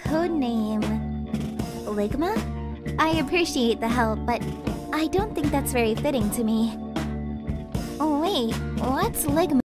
codename... Ligma? I appreciate the help, but I don't think that's very fitting to me. Oh wait, what's Ligma?